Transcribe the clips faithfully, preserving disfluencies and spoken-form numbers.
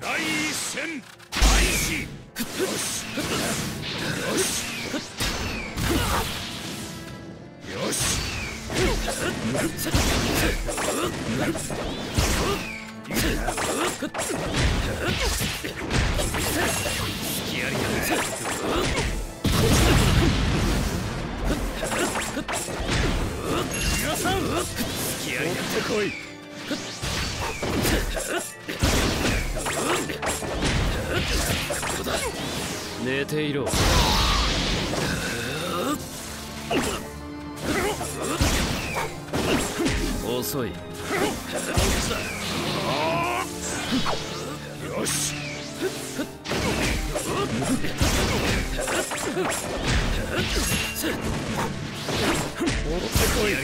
第一戦開始。よしよしよし。皆さん、持ってこい。 寝ていろ。遅い。 よし。持ってこい。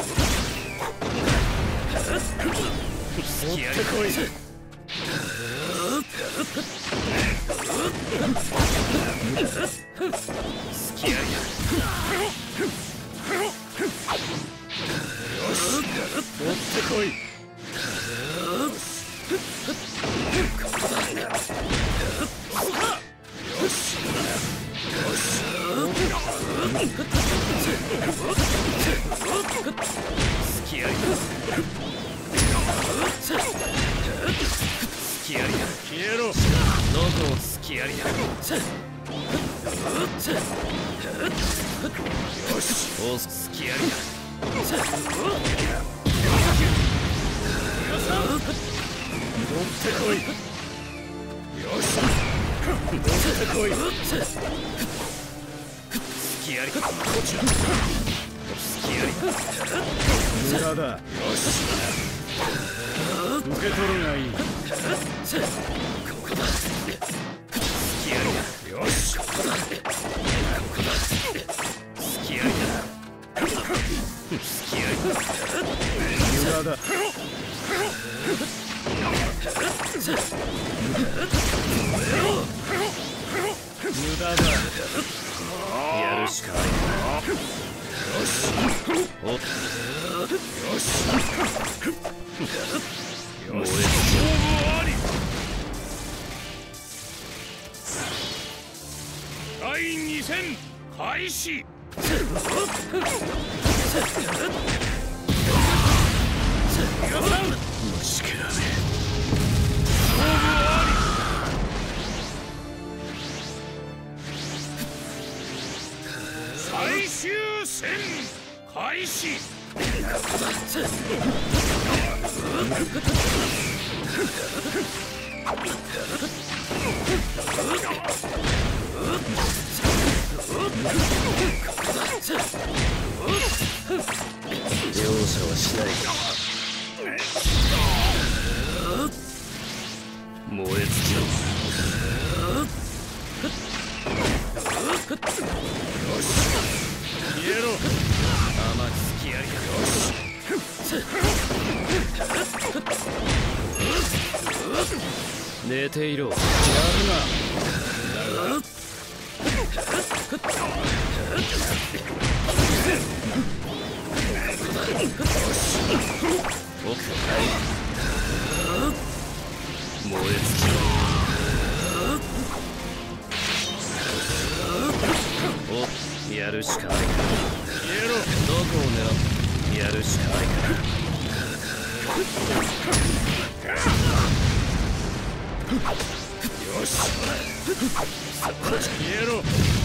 持ってこい。 スキヤリだ。 よし、持ってこい。ここだ。よしよし。 スキヤリだ。スキヤリだ。 消えろ。 どこをスキヤリだ。 よし。 おスキヤリだ。 皆さん、持ってこい。よし、持ってこい。 スキヤリだ。こちら。スキヤリだ。 無駄だ。よし、受け取るがいい。ここだ。スキヤリだ。 よし、ここだ。ここだ。 スキヤリだ。スキヤリだ。 無駄だ。無駄だ。 やるしかない。 よし。 およし。よし。勝負あり。だいに戦開始。皆さん、 虫けらめ。 勝負あり。最終戦開始。 容赦はしない。燃え尽きろ。 よし、消えろ。 甘くスキヤリだ。 よし。 寝ていろ。 やるな。 奥はい燃え尽きろ。おやるしかない。 消えろ。 どこを狙う。やるしかないから。 よし。消えろ。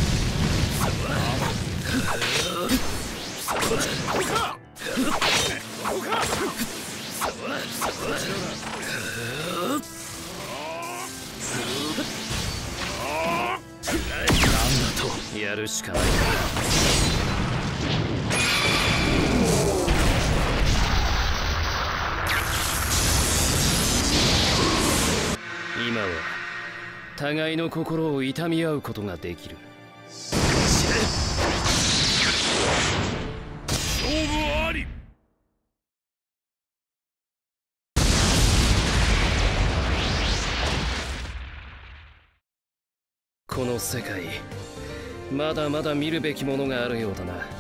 やるしかない。今は互いの心を痛み合うことができる。 勝負あり。 この世界まだまだ見るべきものがあるようだな。